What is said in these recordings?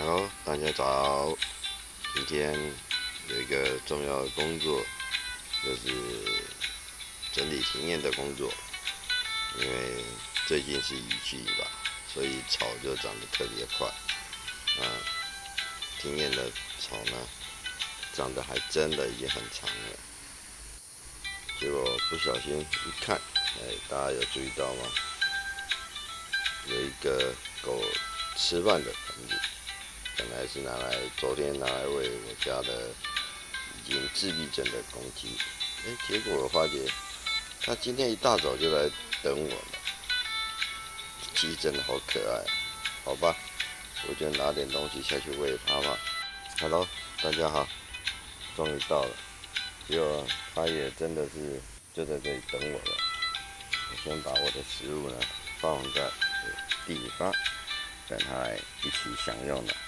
Hello，大家早。今天有一个重要的工作，就是整理庭院的工作。因为最近是雨季吧，所以草就长得特别快。庭院的草呢，长得还真的已经很长了。结果不小心一看，大家有注意到吗？有一个狗吃饭的盆子。本来是昨天拿来喂我家的已经自闭症的公鸡，结果我发觉它今天一大早就来等我了。鸡真的好可爱，好吧，我就拿点东西下去喂它吧。Hello， 大家好，终于到了，结果它也真的是就在这里等我了。我先把我的食物呢放在地方，等它来一起享用了。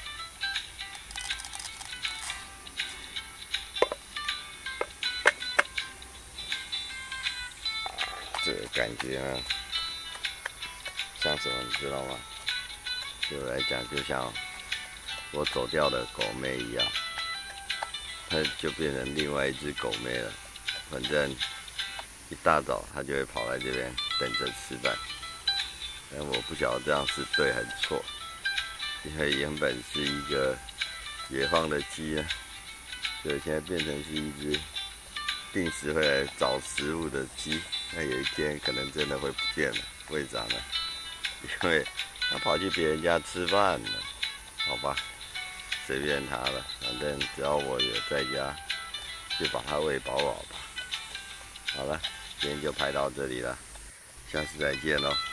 这个感觉呢，像什么你知道吗？对我来讲，就像我走掉的狗妹一样，它就变成另外一只狗妹了。反正一大早它就会跑来这边等着吃饭。但我不晓得这样是对还是错，因为原本是一个野放的鸡呢，所以现在变成是一只定时会来找食物的鸡。那有一天可能真的会不见了，为啥呢？因为他跑去别人家吃饭了，好吧，随便他了，反正只要我有在家，就把它喂饱饱吧。好了，今天就拍到这里了，下次再见喽。